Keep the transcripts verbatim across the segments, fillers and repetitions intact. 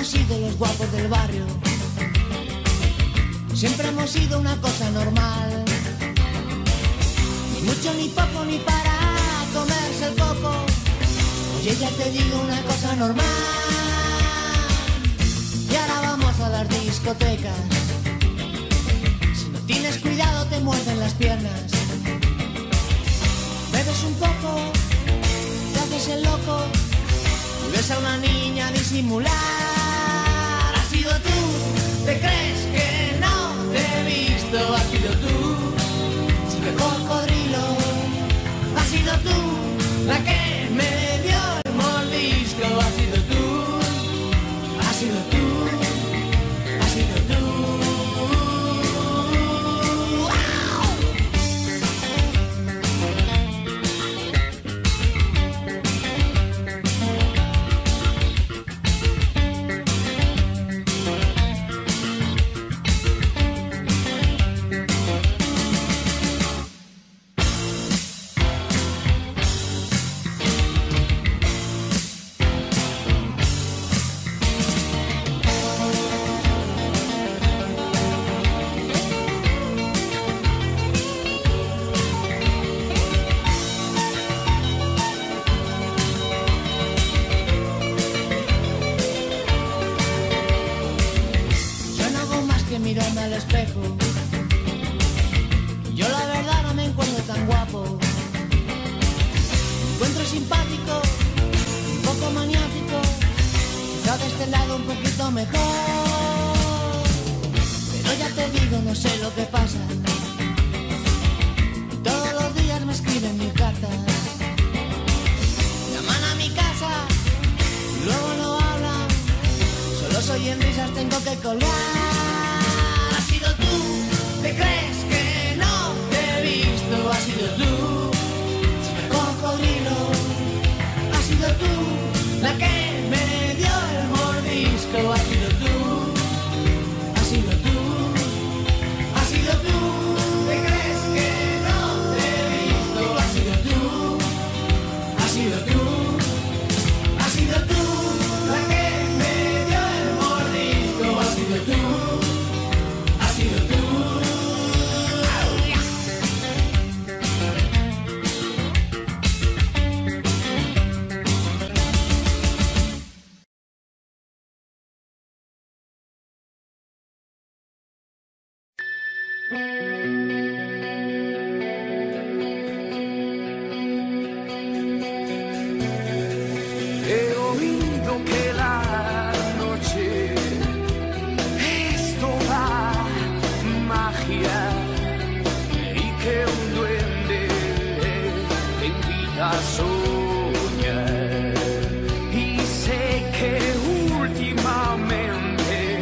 sido los guapos del barrio. Siempre hemos sido una cosa normal. Ni mucho, ni poco, ni para comerse el coco. Oye, ya te digo una cosa normal. Y ahora vamos a las discotecas. Si no tienes cuidado te muerden las piernas. Bebes un poco, te haces el loco y ves a una niña disimular. Has sido tú, te crees que no te he visto. Has sido tú, chica cocodrilo. Has sido tú, la que me dio el mordisco. Has sido tú, has sido tú, has sido tú. Mirarme al espejo, yo la verdad no me encuentro tan guapo. Me encuentro simpático, un poco maniático, quizá de este lado un poquito mejor. Pero ya te digo, no sé lo que pasa. Todos los días me escriben mil cartas, llaman a mi casa y luego no hablan. Solo soy en risas, tengo que colgar. ¿Te crees que no te he visto? Has sido tú, chica cocodrilo. Has sido tú, la que me dio el mordisco. Has sido tú, has sido tú, has sido tú. ¿Te crees que no te he visto? Has sido tú, has sido tú, has sido tú, la que me dio el mordisco. Has sido tú, has sido tú. He oído que la noche es toda magia y que un duende te invita a soñar. Y sé que últimamente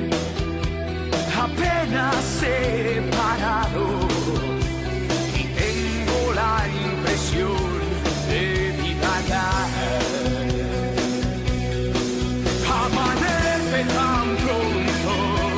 apenas he parado y tengo la impresión de divagar. Amanece tan pronto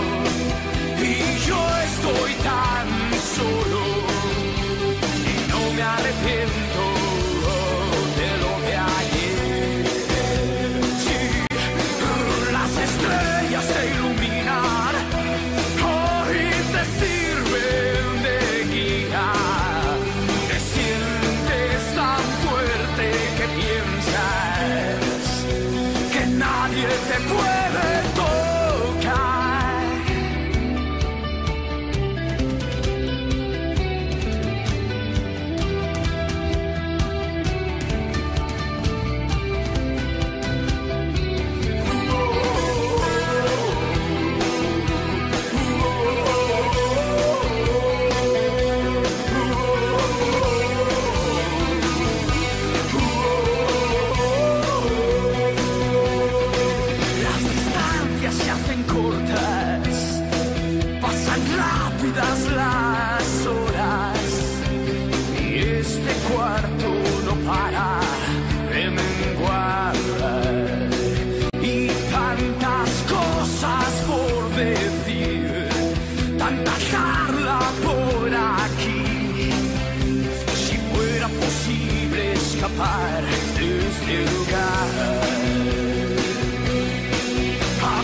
y yo estoy tan solo y no me arrepiento de lo de ayer. Sí, las estrellas te iluminan, hoy te sirven de guía. Te sientes tan fuerte que piensas que nadie te puede tocar. Las distancias se hacen cortas, pasan rápidas las horas y este cuarto no para de menguar. Y tantas cosas por decir, tanta charla por aquí. Si fuera posible escapar de este lugar.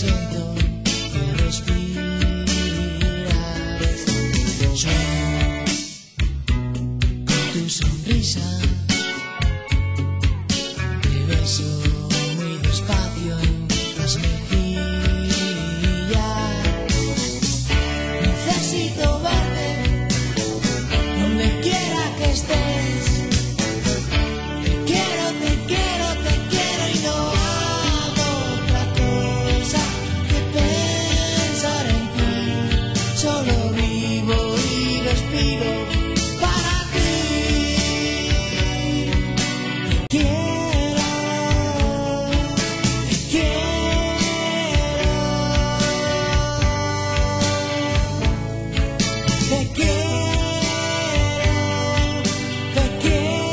siento que respiras. Sueño con tu sonrisa. Te beso muy despacio en las mejillas. Necesito verte donde quiera que estés. Te quiero, te quiero, te quiero y no hago otra cosa que pensar en ti. Solo vivo y respiro para ti. Te quiero, te quiero, te quiero, te quiero.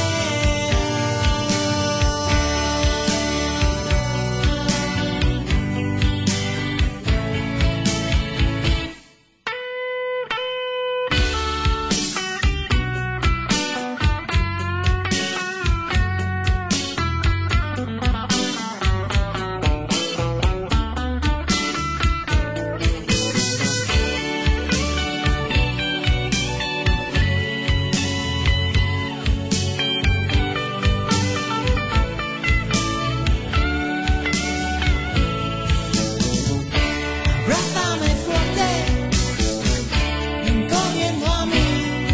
Abrázame fuerte, ven corriendo a mí.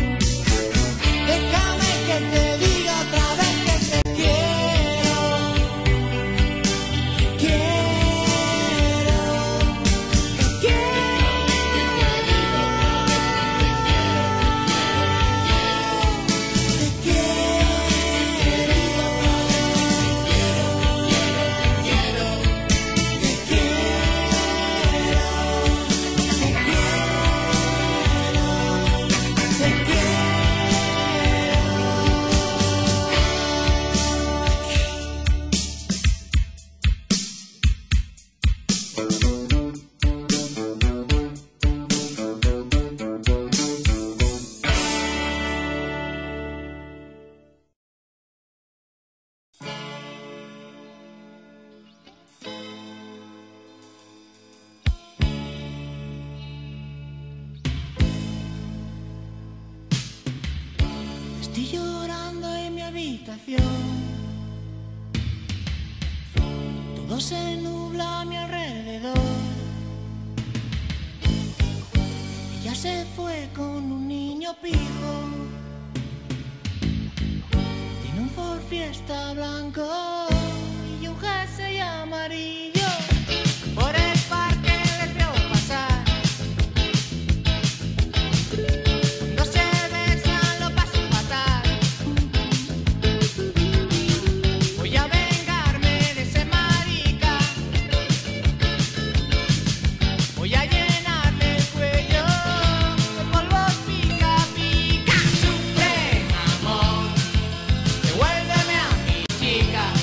Déjame que te diga otra vez que te quiero. Te quiero, te quiero. Te quiero, te quiero. Te quiero, te quiero. Estoy llorando en mi habitación. Todo se nubla a mi alrededor. Ella se fue con un niño pijo. Tiene un Ford Fiesta blanco y un jersey amarillo. Por el parque les veo pasar. Cuando se besan lo paso fatal. Voy a vengarme de ese marica. Voy a llenarle el cuello de polvos pica pica. Sufre, amor, devuélveme a mi chica.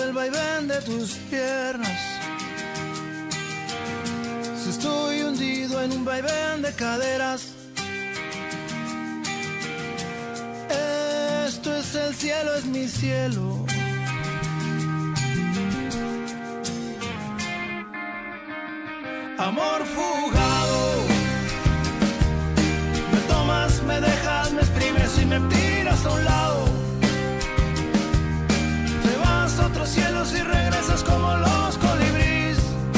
el vaivén de tus piernas. Si estoy hundido en un vaivén de caderas, esto es el cielo, es mi cielo. Amor fugado, me tomas, me dejas, me exprimes y me tiras a un lado. Te vas a otros cielos y regresas como los colibríes.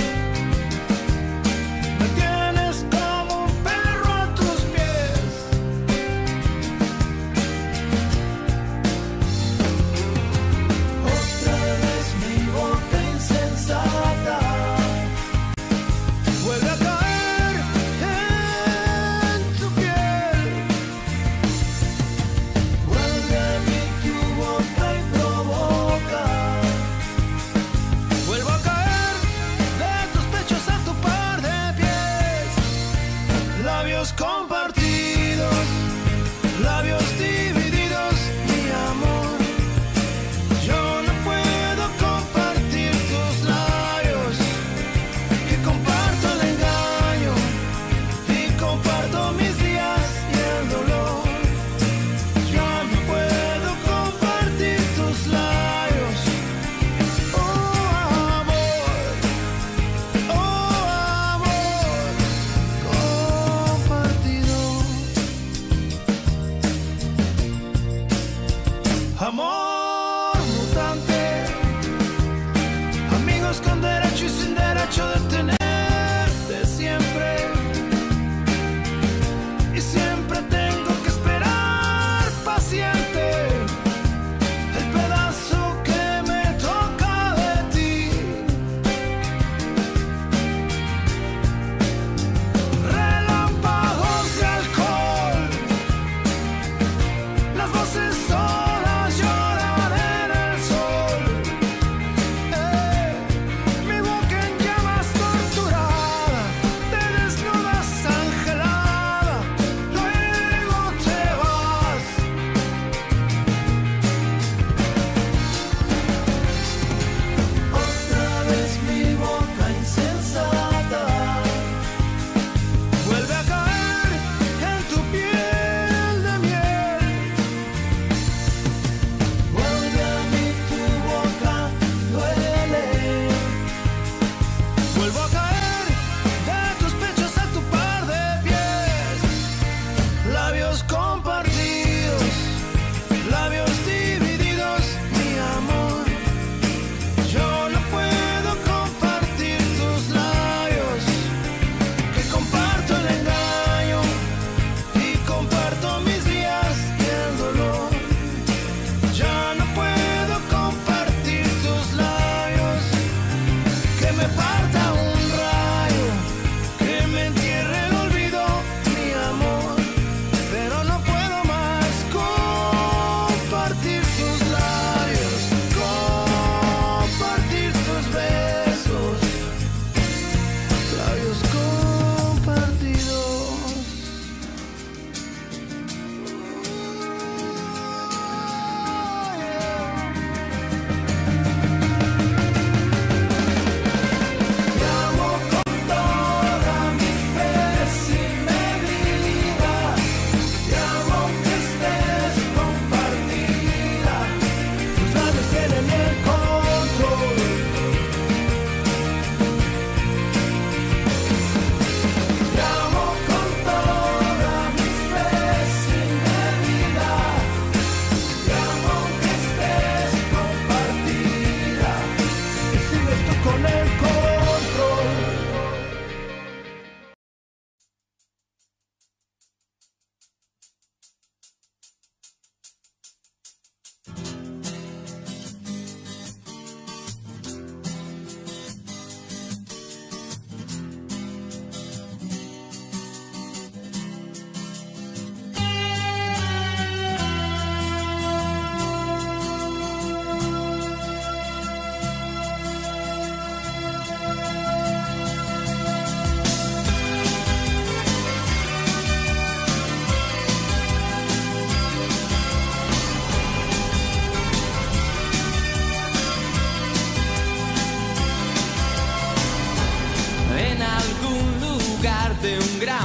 Me tienes como un perro a tus pies. Otra vez mi boca insensata vuelve a caer en tu piel. Vuelve a mí tu boca y provoca. Vuelvo a caer de tus pechos a tu par de pies. Labios compartidos, labios divididos, mi amor. Yo no puedo compartir tus labios, que comparto el engaño y comparto mis días y el dolor. Yo no puedo compartir tus labios. Oh amor, oh amor compartido.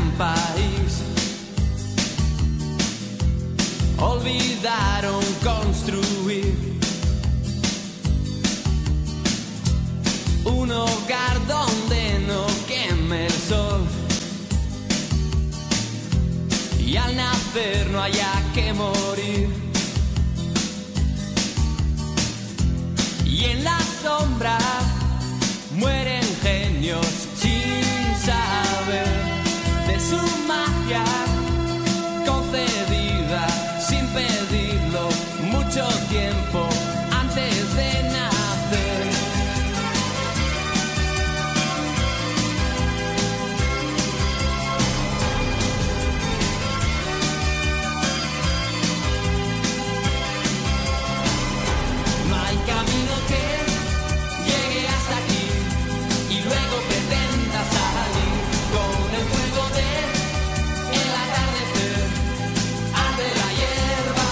gran país. Olvidaron construir un hogar donde no queme el sol y al nacer no haya que morir. Y en la sombra mueren genios sin saber de su magia concedida sin pedirlo mucho tiempo antes de nacer. No hay camino que llegue hasta aquí y luego pretenda salir con el fuego de el atardecer, arde la hierba.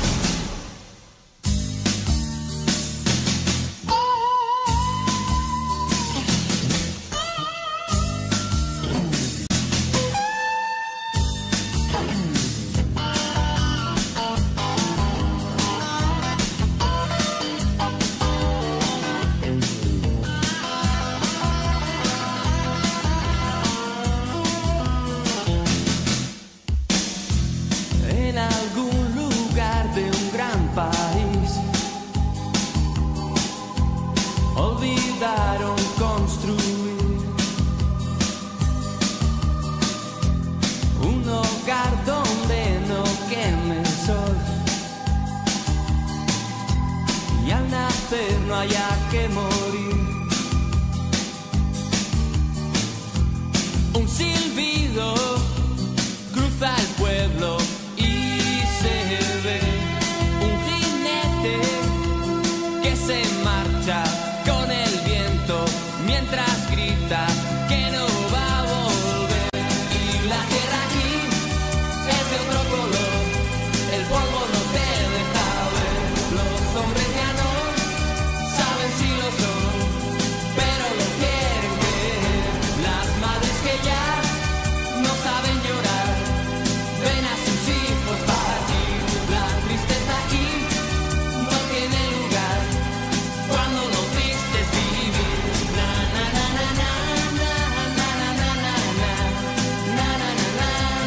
En algún lugar de un gran país olvidaron construir un hogar donde no queme el sol y al nacer no haya que morir. Un silbido cruza el pueblo y se ve un jinete que se marcha con el viento mientras grita que no va a volver. Y la tierra aquí es de otro color, el polvo no te deja ver. Los hombres ya no saben si lo son, pero lo quieren ver. Las madres que ya no saben llorar ven a sus hijos partir. La tristeza aquí no tiene lugar cuando lo triste es vivir. Na na na na na na na na na na na na na na na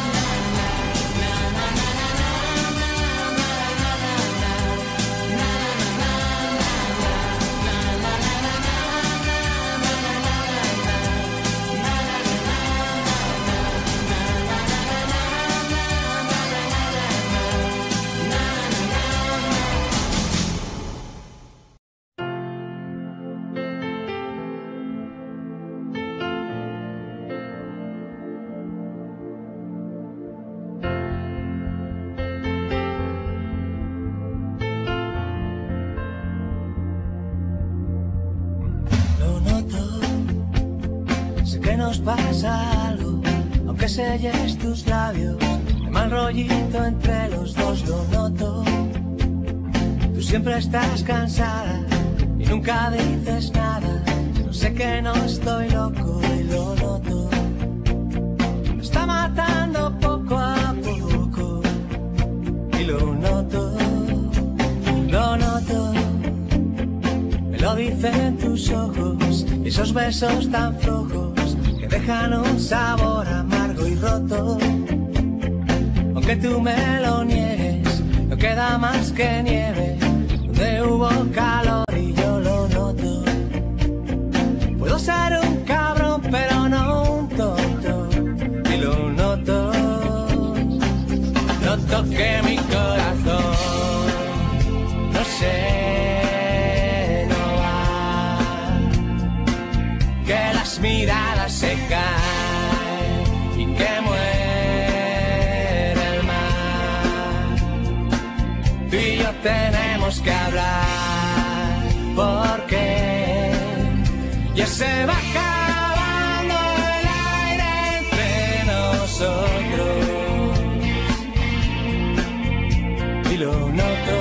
Lo noto, sé que nos pasa algo, aunque selles tus labios, hay mal rollito entre los dos, lo noto. Tú siempre estás cansada y nunca dices nada, no sé que no estoy loco y lo noto. Me está matando poco a poco y lo noto, lo noto. Me lo dicen tus ojos, esos besos tan flojos que dejan un sabor amargo y roto. Aunque tú me lo niegues, no queda más que nieve donde hubo calor y yo lo noto. Puedo ser un cabrón pero no un tonto y lo noto. Noto que mi corazón no sé. Miradas se caen y que muere el mar. Tú y yo tenemos que hablar porque ya se va acabando el aire entre nosotros y lo noto.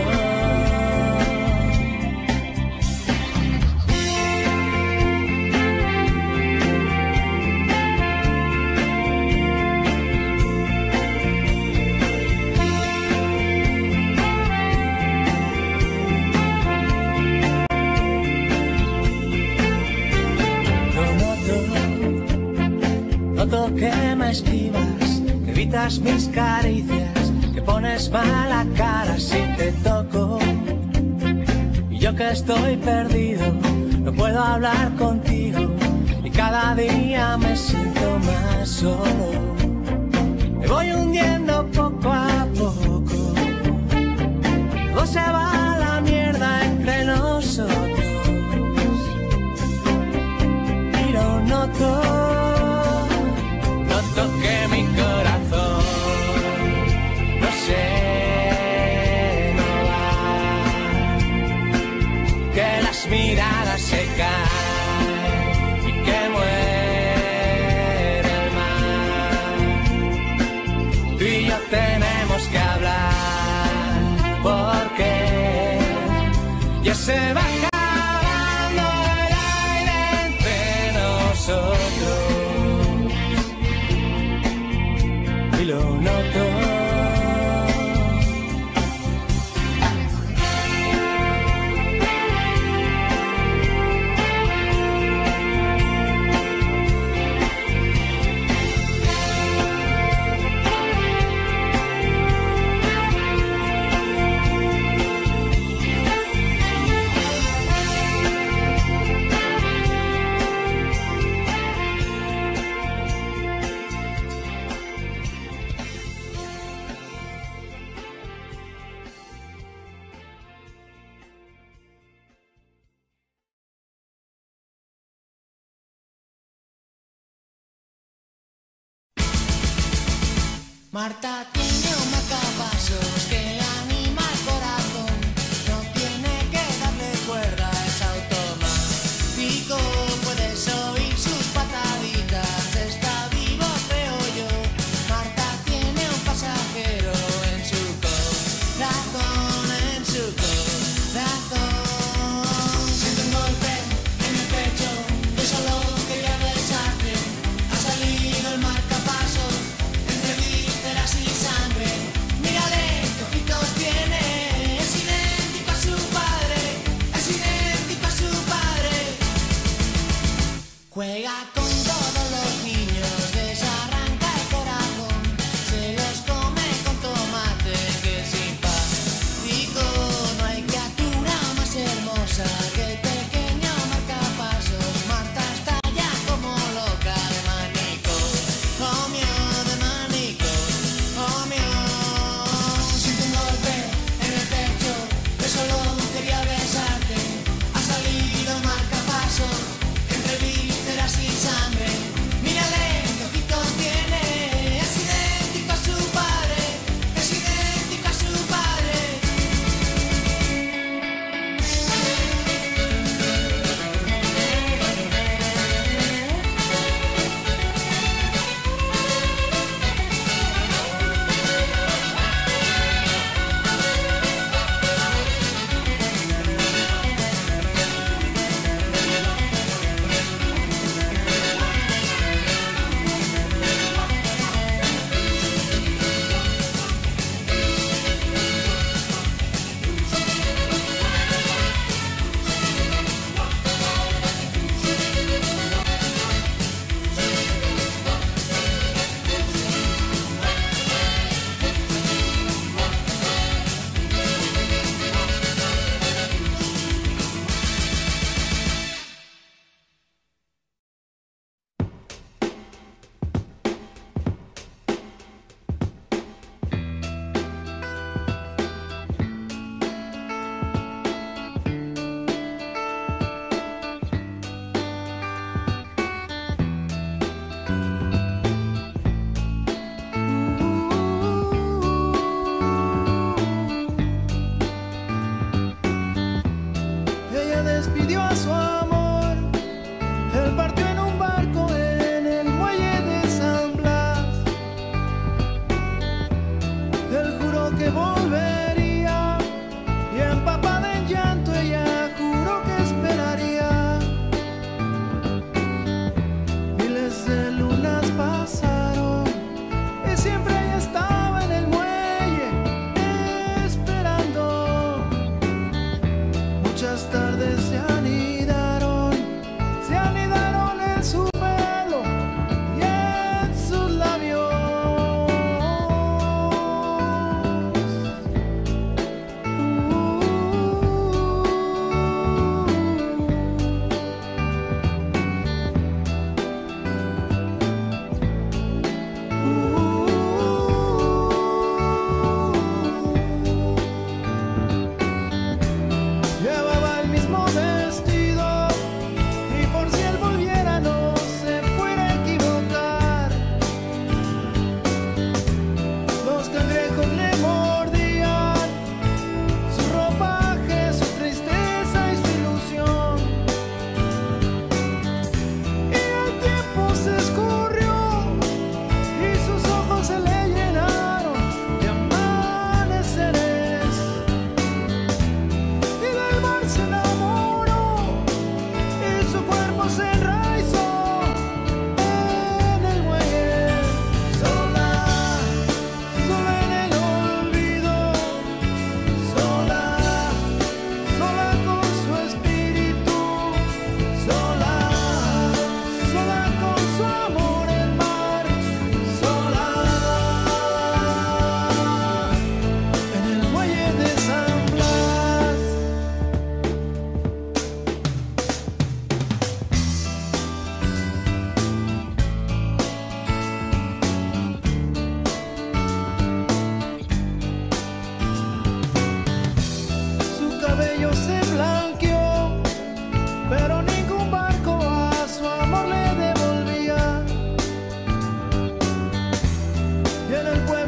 esquivas, que evitas mis caricias, que pones mala cara si te toco. Y yo que estoy perdido, no puedo hablar contigo, y cada día me siento más solo. Me voy hundiendo poco a poco, todo se va a la mierda entre nosotros. Y lo noto, noto que mi corazón no se no va, que las miradas se caen y que muere el mar. Tú y yo tenemos que hablar, porque ya se va acabando el aire entre nosotros. Y lo noto. Marta tiene un marcapasos que le anima el corazón, no tiene que darle cuerda, es automático, puedes oír sus pataditas, está vivo creo yo. Marta tiene un pasajero en su corazón, en su corazón. Siento un golpe en el pecho, yo solo quería besarte, ha salido el marcapasos. Y sangre, mírale, que ojito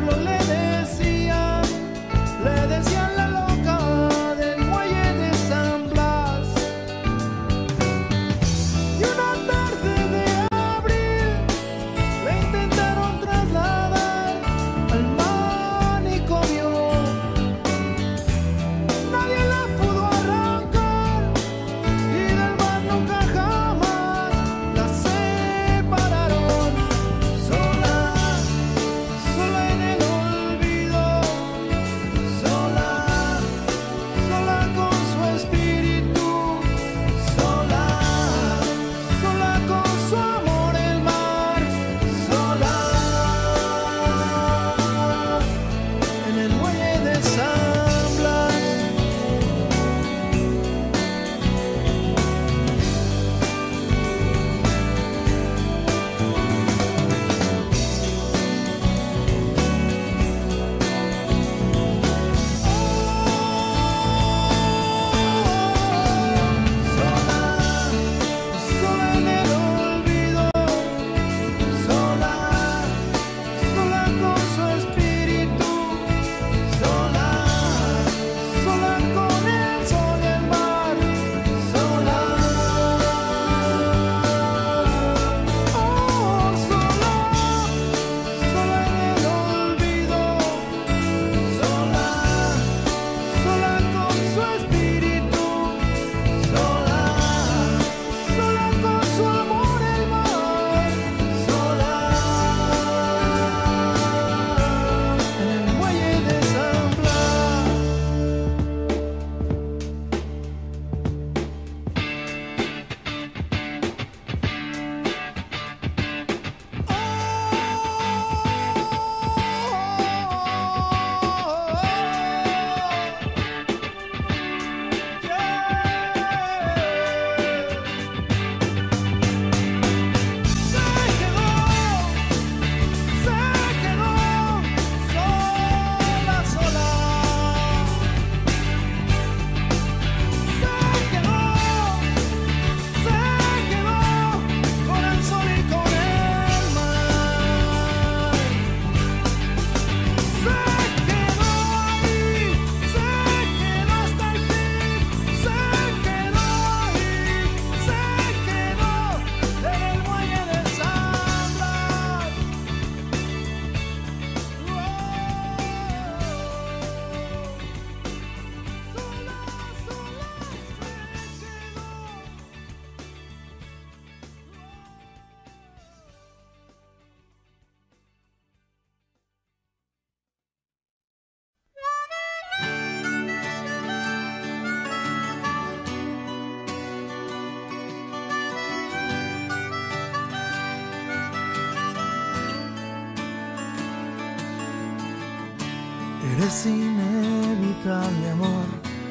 Eres inevitable, amor,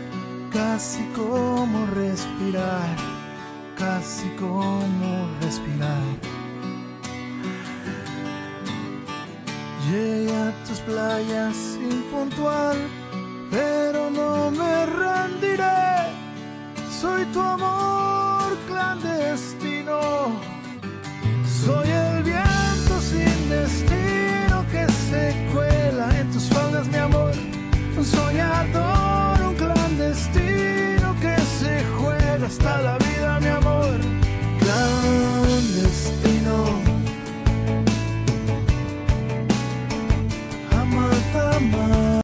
casi como respirar, casi como respirar. Llegué a tus playas impuntual, pero no me rendiré. Soy tu amor clandestino, soy el viento sin destino que se cuela en tus faldas, mi amor. Un soñador, un clandestino que se juega hasta la vida, mi amor. Clandestino, amar, amar.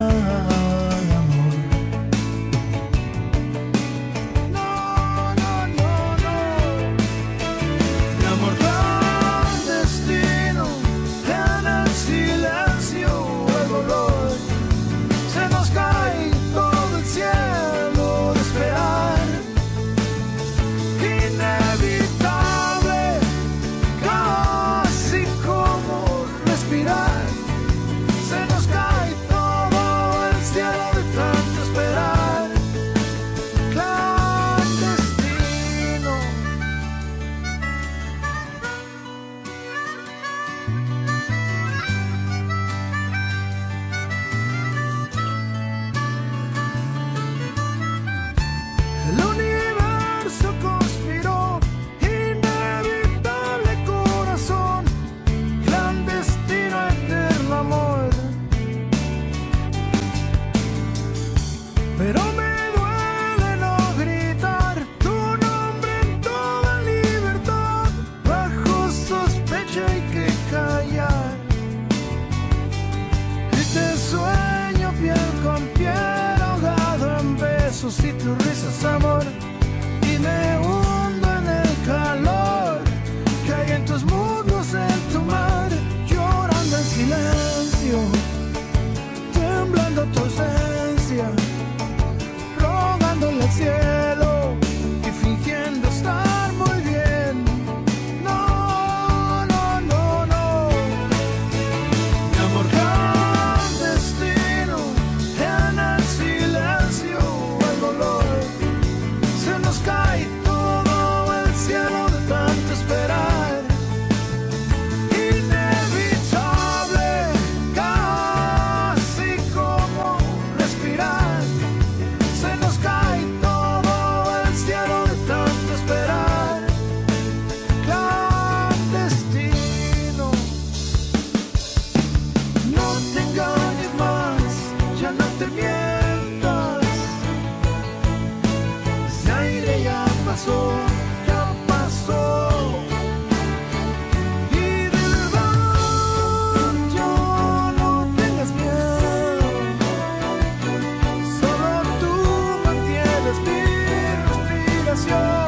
No, no, no, no. ojos y tus risas, amor, y me hundo en el calor que hay en tus muslos, en tu mar, llorando en silencio, temblando tu ausencia, rogándole al cielo y fingiendo estar muy bien. No, no, no, no. Mi amor clandestino, en el silencio, el dolor, se nos cae todo el cielo de tanto esperar. Inevitable, casi como respirar, se nos cae todo el cielo de tanto esperar. Clandestino, no te engañes más, ya no te mientas. Ese aire ya pasó, ya pasó. Y de verdad, yo no tengas miedo, solo tú mantienes mi respiración.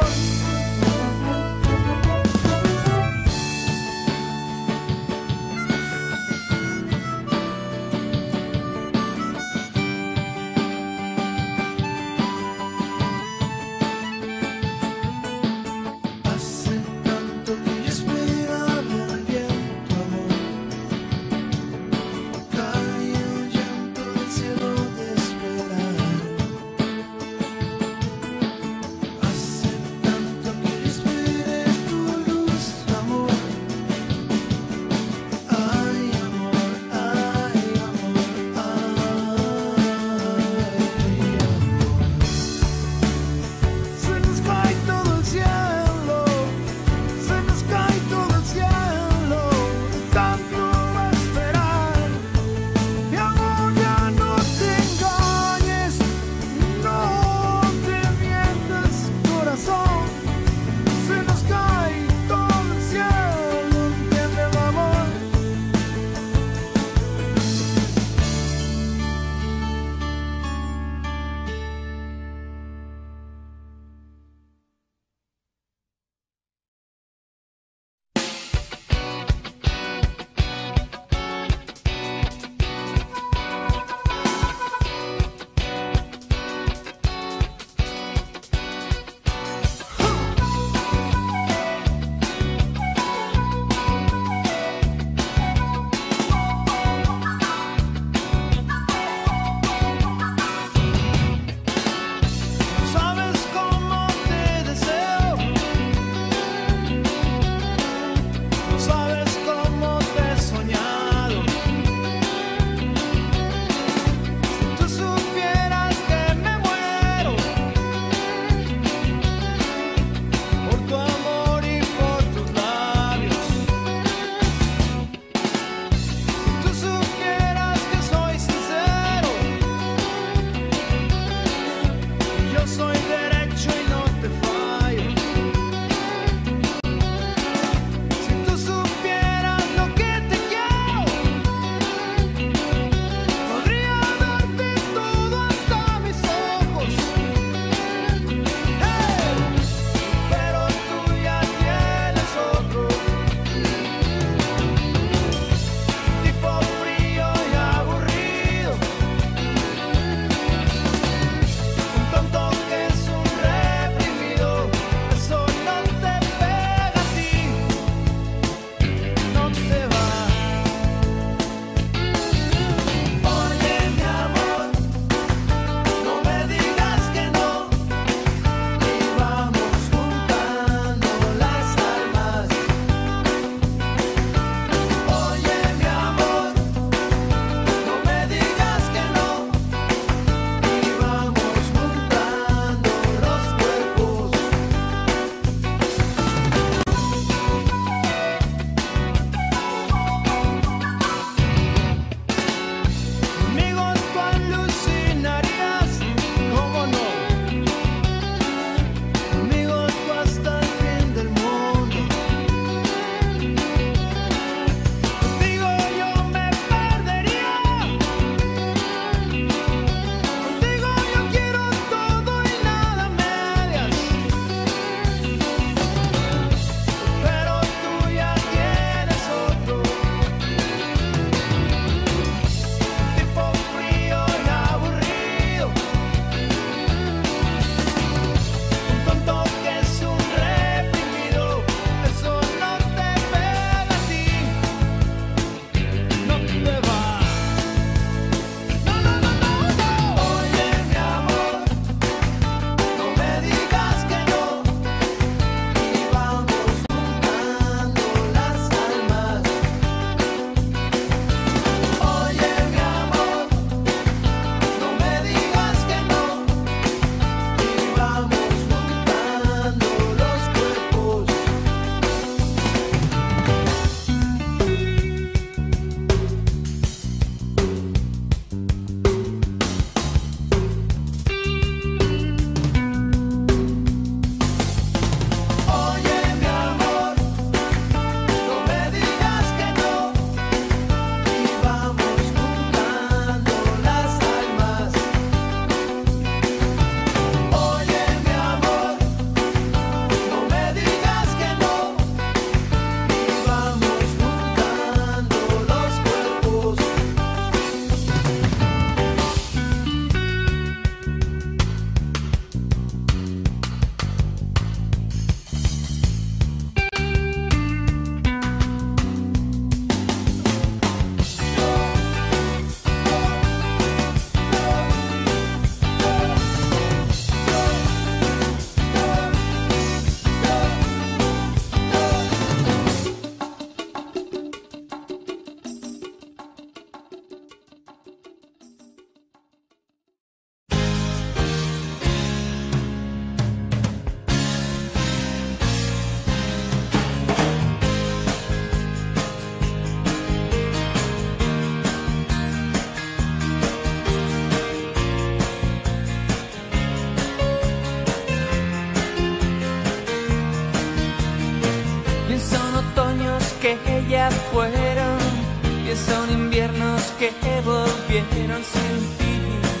ya fueron, que son inviernos que volvieron sin ti.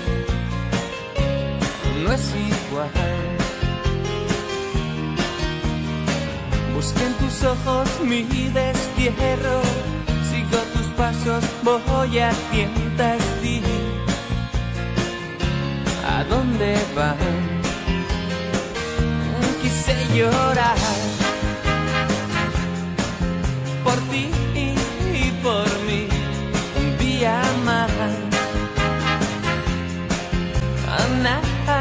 No es igual. Busqué en tus ojos mi destierro, sigo tus pasos, voy a tientas ti. ¿A dónde van? Quise llorar por ti y por mí un día más. Ana,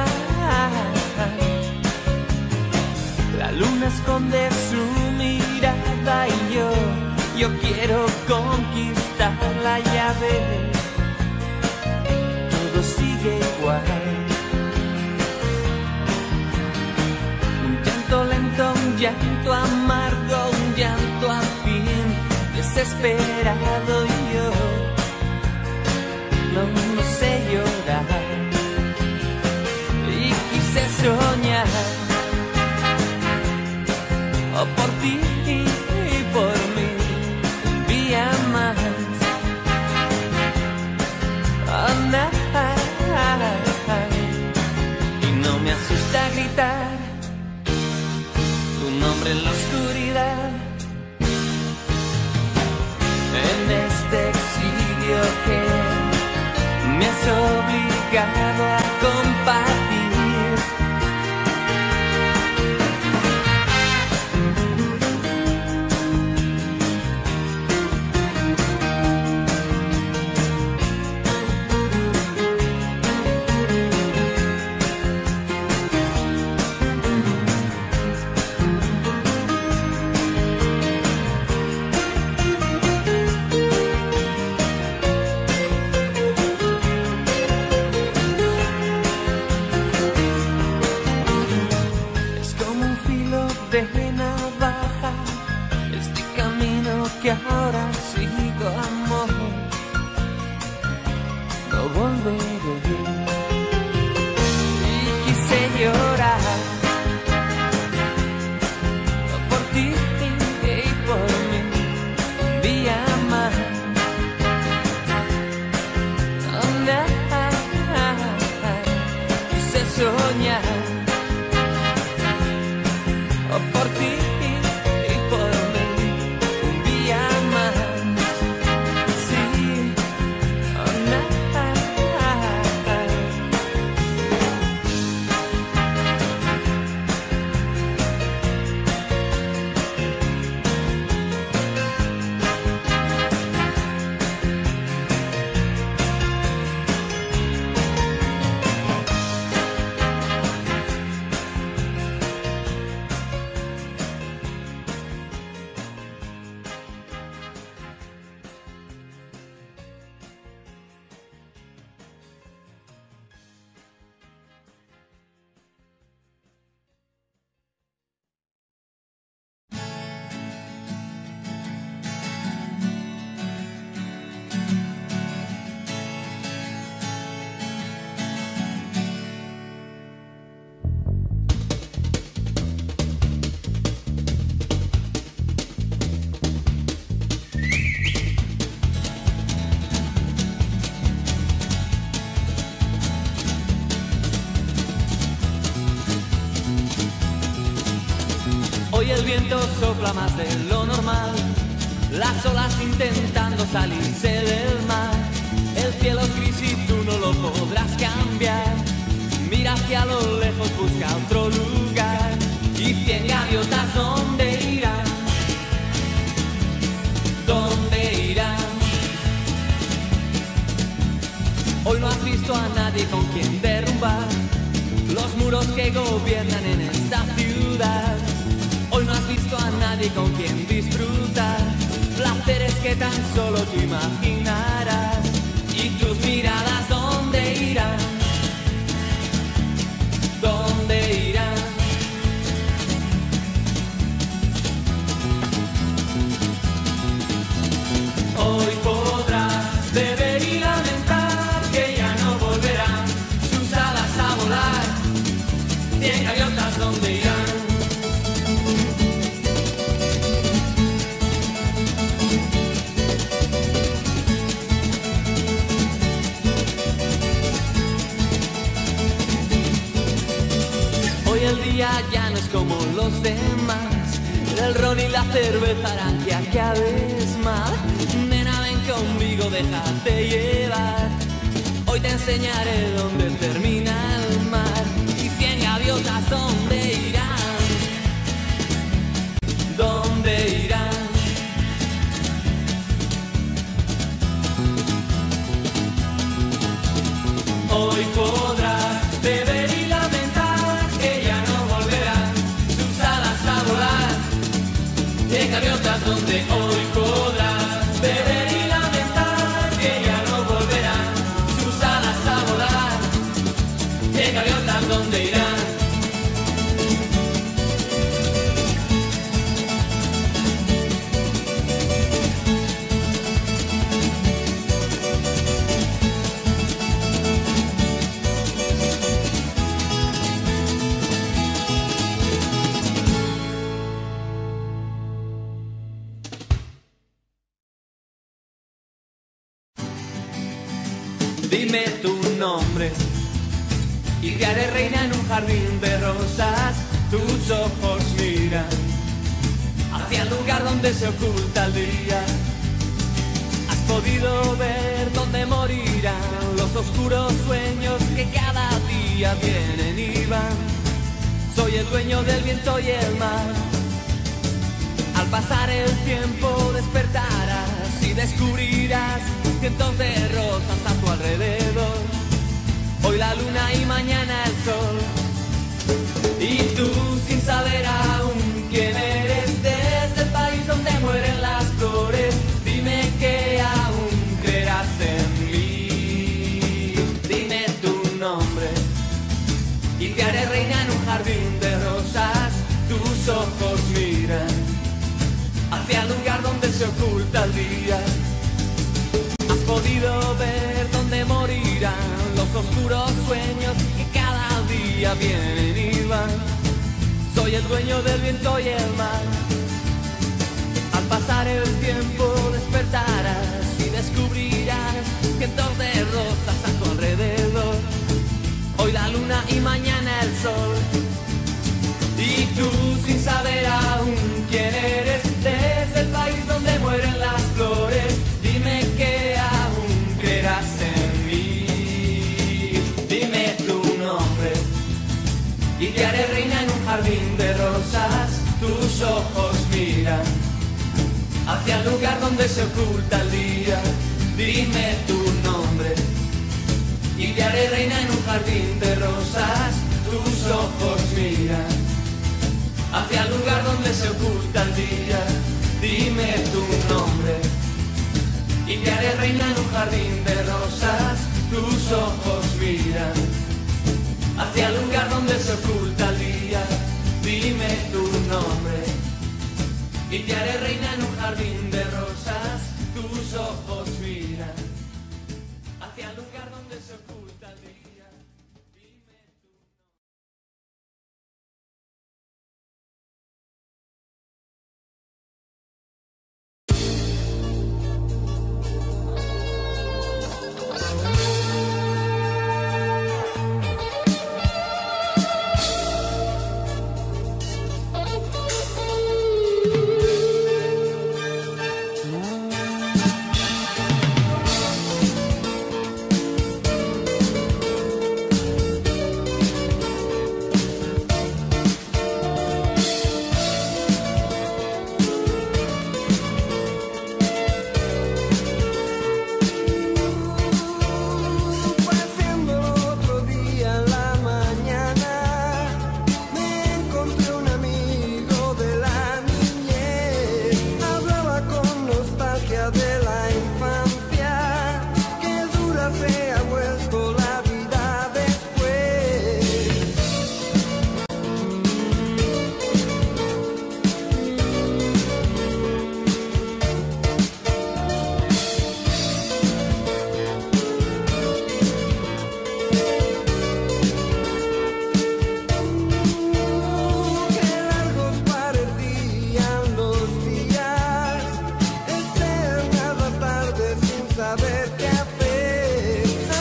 la luna esconde su mirada y yo, yo quiero conquistarla, ya ves, todo sigue igual. Un llanto lento, un llanto amargo, un llanto al fin, desesperado y yo no, no sé llorar. Y quise soñar oh, por ti y por mí un día más. Oh, nah, y no me asusta gritar tu nombre en la oscuridad, en este exilio que me has obligado a compartir. De navaja, este camino que ahora sigo, amor, no volveré. Y quise llorar por ti y por mí un día más. Oh, nah, quise soñar por ti y por mí un día más. Sí, oh, nah. Hoy el viento sopla más de lo normal, las olas intentando salirse del mar. El cielo es gris y tú no lo podrás cambiar. Mira hacia lo lejos, busca otro lugar. Y cien gaviotas, ¿dónde irán? ¿Dónde irán? Hoy no has visto a nadie con quien derrumbar los muros que gobiernan en esta ciudad. Hoy no has visto a nadie con quien disfrutar placeres que tan solo tú imaginarás. Y tus miradas, ¿dónde irán? ¿Dónde irán? Hoy podrás beber y lamentar que ya no volverán sus alas a volar. Cien gaviotas, ¿dónde irán? día ya no es como los demás. El ron y la cerveza harán que acabes mal. Nena, ven conmigo, déjate llevar. Hoy te enseñaré dónde termina el mar. Y cien gaviotas, ¿dónde irán? ¿Dónde irán? Hoy podrás beber y lamentar que ya no volverán sus alas a volar. De gaviotas donde hoy podrás beber y lamentar que ya no volverán sus alas a volar. De gaviotas donde irán. Dime tu nombre y te haré reina en un jardín de rosas. Tus ojos miran hacia el lugar donde se oculta el día. Has podido ver dónde morirán los oscuros sueños que cada día vienen y van. Soy el dueño del viento y el mar. Al pasar el tiempo despertarás y descubrirás cientos de rosas a tu alrededor. Hoy la luna y mañana el sol. Y tú sin saber aún quién eres, desde el país donde mueren las flores, dime que aún creerás en mí. Dime tu nombre y te haré reina en un jardín de rosas. Tus ojos miran hacia el lugar donde se oculta el día. Has podido ver dónde morirán los oscuros sueños que cada día vienen y van. Soy el dueño del viento y el mar. Al pasar el tiempo despertarás y descubrirás cientos de rosas a tu alrededor. Hoy la luna y mañana el sol. Y tú sin saber aún quién eres, desde el país donde mueren las flores, dime que aún creerás en mí. Dime tu nombre y te haré reina en un jardín de rosas. Tus ojos miran hacia el lugar donde se oculta el día. Dime tu nombre y te haré reina en un jardín de rosas. Tus ojos miran hacia el lugar donde se oculta el día. Dime tu nombre y te haré reina en un jardín de rosas. Tus ojos miran hacia el lugar donde se oculta el día. Dime tu nombre y te haré reina en un jardín de rosas. Tus ojos miran hacia el lugar donde se oculta el día. saber qué hacer.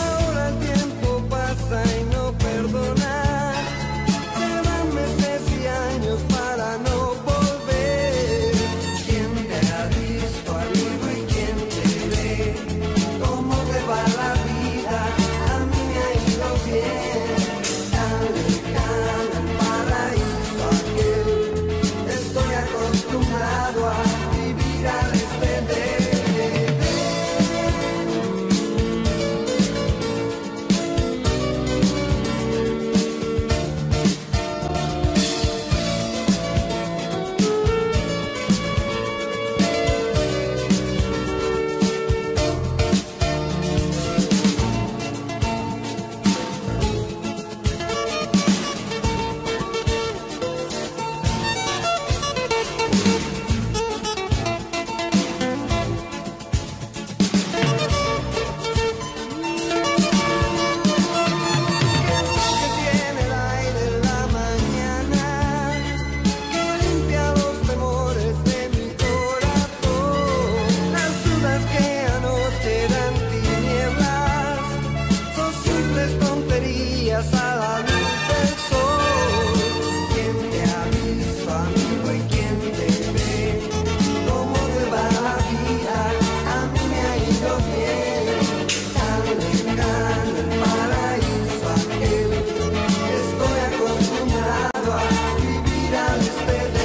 miras a la luz del sol. ¿Quién te ha visto, amigo, y quién te ve? ¿Cómo te va la vida? A mí me ha ido bien. Tan lejano el paraíso aquel. Estoy acostumbrado a vivir al despedir.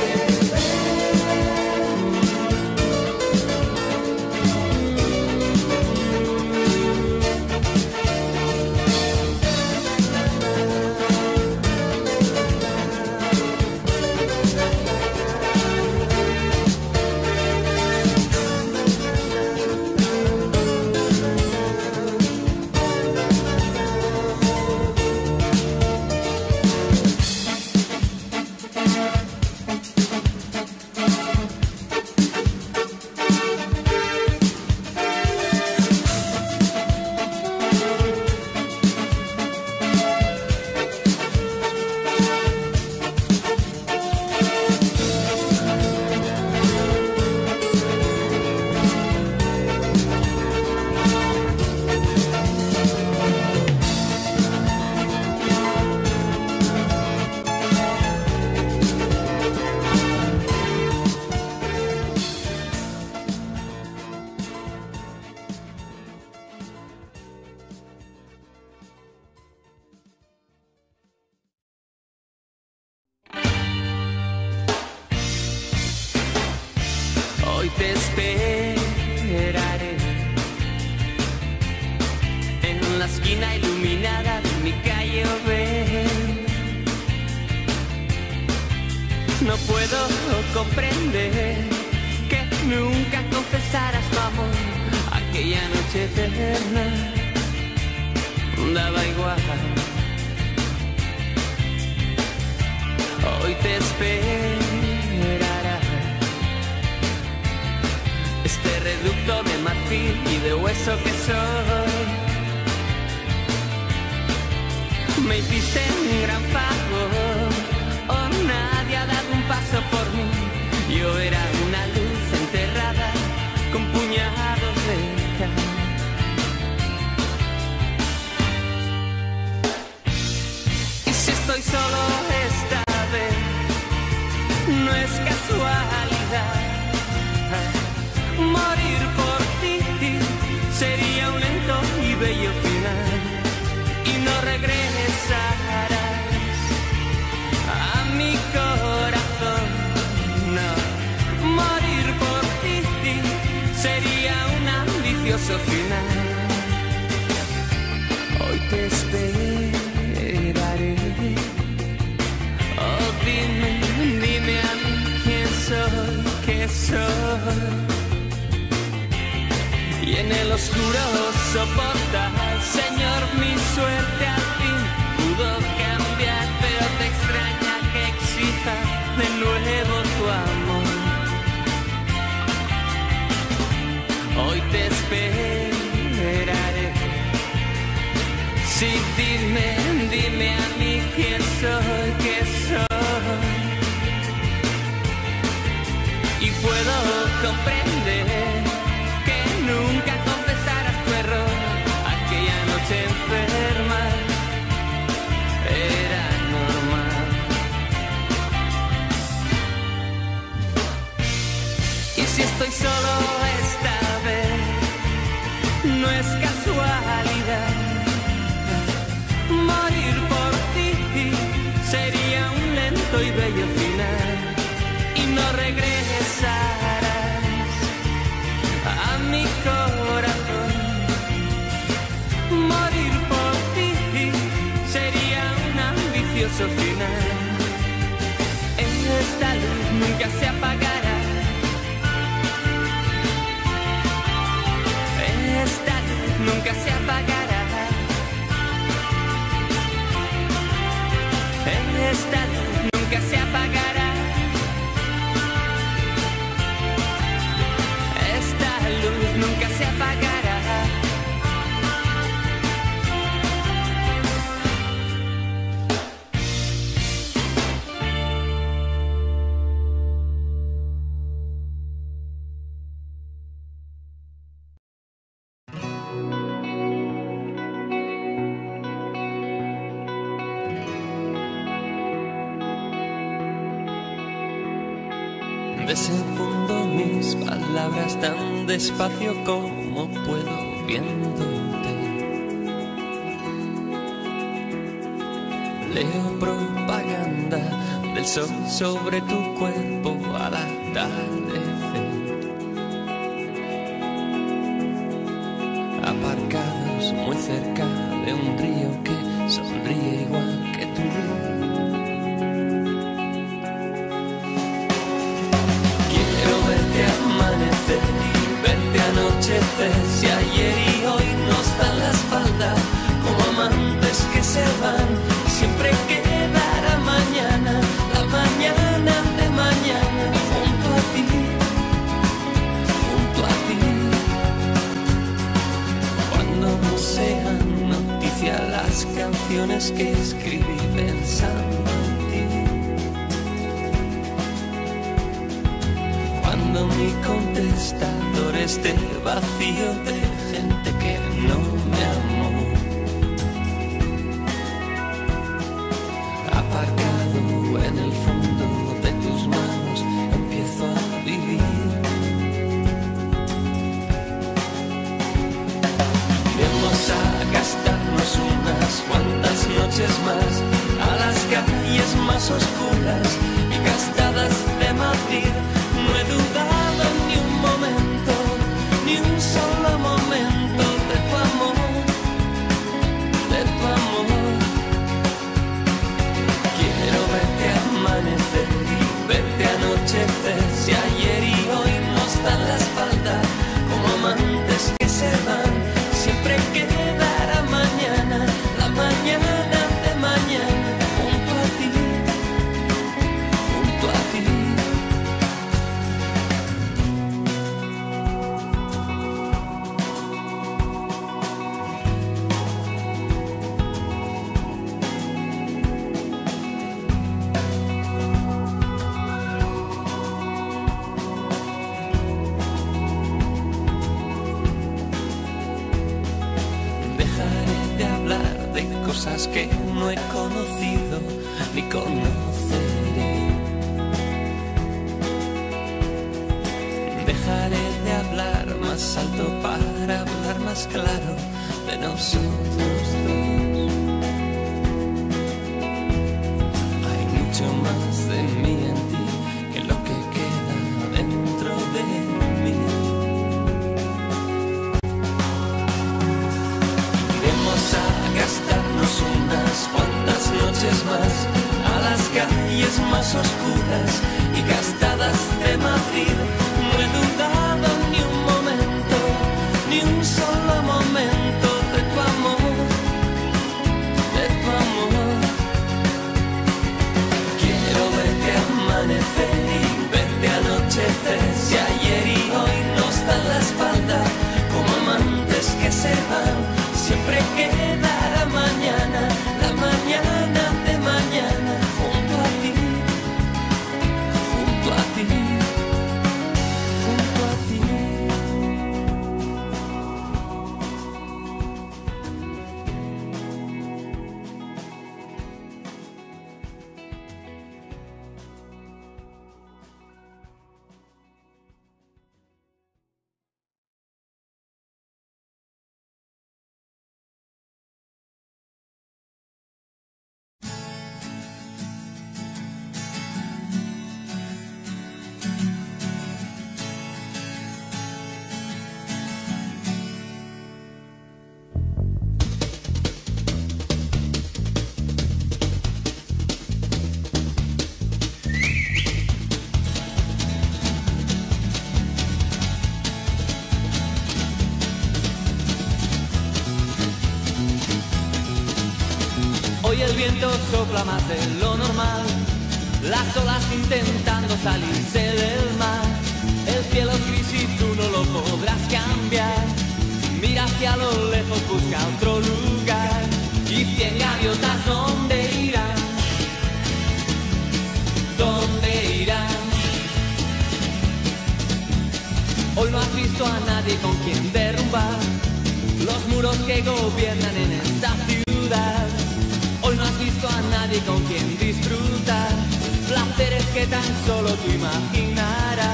Hoy te esperaré en la esquina iluminada de mi calle Oven. No puedo comprender que nunca confesaras tu amor. Aquella noche eterna daba igual. Hoy te esperará este reducto de marfil y de hueso que soy. Me hiciste un gran favor, oh, nadie ha dado un paso por mí. Yo era una luz enterrada con puñados de cal. Y si estoy solo esta vez, no es casualidad. Morir por ti sería un lento y bello final, y no regresarás a mi corazón. No, morir por ti sería un ambicioso final. Hoy te esperaré. Oh, dime, dime a mí quién soy, qué soy. Y en el oscuro soportar, Señor, mi suerte al fin pudo cambiar, pero te extraña que exija de nuevo tu amor. Hoy te esperaré. Sí, dime, dime a mí quién soy, qué soy. Y puedo comprender nunca confesarás tu error. Aquella noche enferma era normal. Y si estoy solo esta vez, no es casualidad. Morir por ti sería un lento y bello final, y no regresarás a mi corazón. Morir por ti sería un ambicioso final. Esta luz nunca se apagará. Esta luz nunca se apagará. Esta luz nunca se apagará. Esta luz nunca se apagará. Desenfundo mis palabras tan despacio como puedo viéndote. Leo propaganda del sol sobre tu cuerpo al atardecer. Aparcados muy cerca de un río que sonríe igual que tú. Quiero verte amanecer y verte anochecer. Si ayer y hoy nos dan la espalda como amantes que se van, siempre quedará mañana, la mañana de mañana, junto a ti, junto a ti. Cuando no sean noticia las canciones que escribí pensando en ti. Cuando mi contestador esté vacío de gente que no me amó. Aparcado en el fondo de tus manos empiezo a vivir. Vamos a gastarnos unas cuantas noches más a las calles más oscuras y gastadas de Madrid. No he dudado ni un momento, ni un solo momento de tu amor, de tu amor. Quiero verte amanecer y verte anochecer. Si ayer y hoy nos dan la espalda como amantes que se van, siempre quedará mañana, la mañana de mañana, junto a ti, junto a ti. Dejaré de hablar de cosas que no he conocido ni conoceré. Dejaré de hablar más alto para hablar más claro de nosotros dos. Hay mucho más de mí en ti que lo que queda dentro de mí. Iremos a gastarnos unas cuantas noches más a las calles más oscuras y gastadas de Madrid. No he dudado ni un momento, ni un solo momento de tu amor, de tu amor. Quiero verte amanecer y verte anochecer. Si ayer y hoy nos dan la espalda como amantes que se van, siempre quedará mañana, la mañana de mañana, junto a ti, junto a ti, junto a ti. Hoy el viento sopla más de lo normal, las olas intentando salirse del mar. El cielo es gris y tú no lo podrás cambiar. Mira hacia lo lejos, busca otro lugar. Y cien gaviotas, ¿dónde irán? ¿Dónde irán? Hoy no has visto a nadie con quien derrumbar los muros que gobiernan en esta ciudad. Hoy no has visto a nadie con quien disfrutar placeres que tan solo tú imaginarás.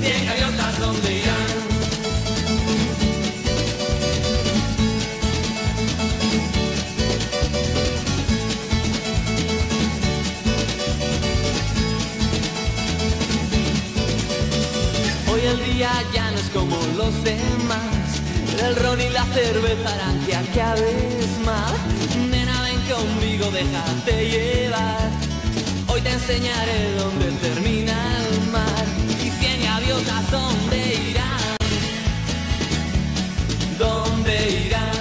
cien gaviotas ¿dónde irán? Hoy el día ya no es como los demás, el ron y la cerveza harán que acabes mal. Nena, ven conmigo, déjate llevar. Hoy te enseñaré dónde termina el mar y cien gaviotas dónde irán, dónde irán.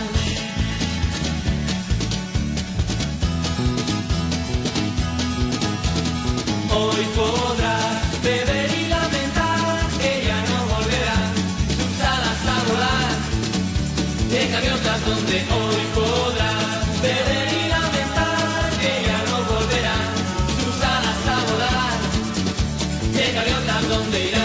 Hoy podrás beber y lamentar que ya no volverán sus alas a volar. Cien gaviotas donde hoy podrás beber y lamentar que ya no volverán sus alas a volar. Cien gaviotas donde irán.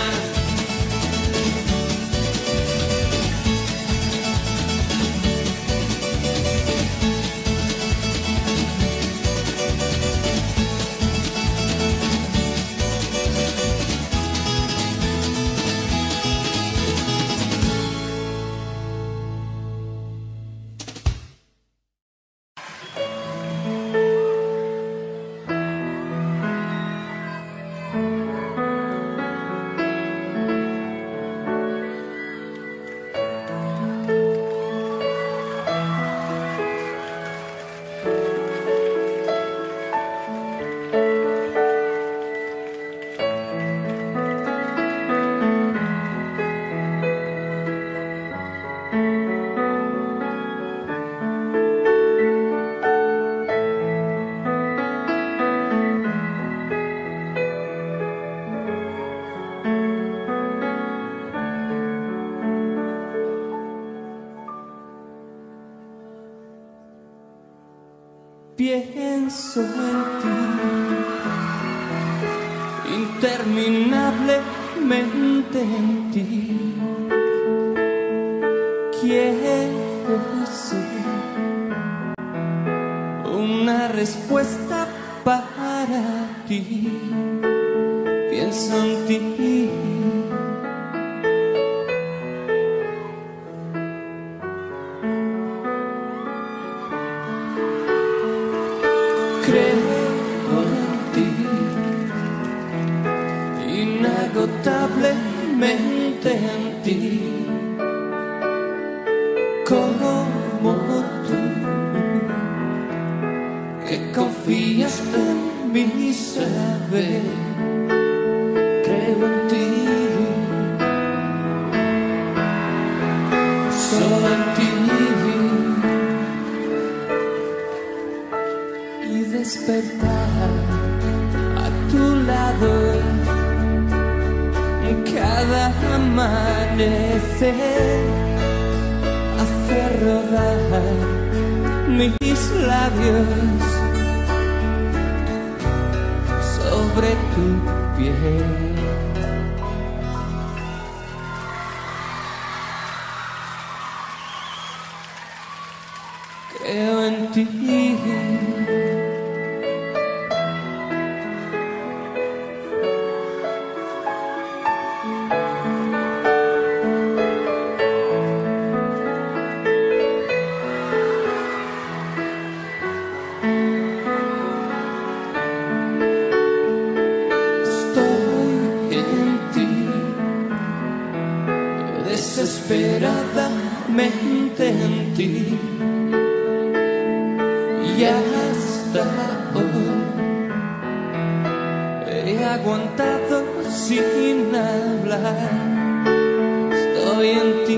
Pienso en ti interminablemente en ti. Quiero ser una respuesta para ti. Pienso en ti. Creo en ti, inagotablemente en ti, como tú, que confías en mi saber. Creo en ti, solo en ti. Despertar a tu lado cada amanecer, hacer rodar mis labios sobre tu piel. Creo en ti. Desesperadamente en ti, y hasta hoy he aguantado sin hablar. Estoy en ti,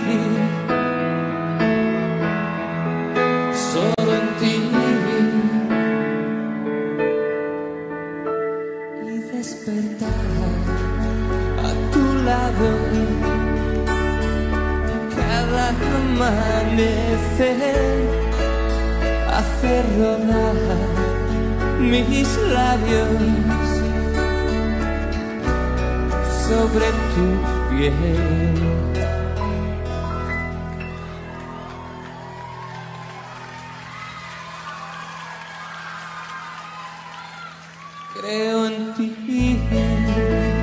solo en ti, y despertar a tu lado amanecer, hacer rodar mis labios sobre tu piel. Creo en ti.